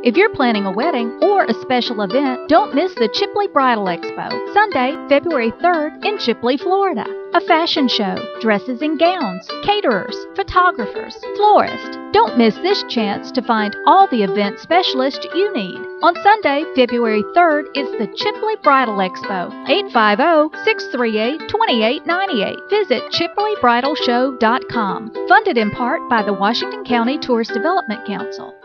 If you're planning a wedding or a special event, don't miss the Chipley Bridal Expo, Sunday, February 3rd in Chipley, Florida. A fashion show, dresses and gowns, caterers, photographers, florists. Don't miss this chance to find all the event specialists you need. On Sunday, February 3rd is the Chipley Bridal Expo, 850-638-2898. Visit ChipleyBridalShow.com. Funded in part by the Washington County Tourist Development Council.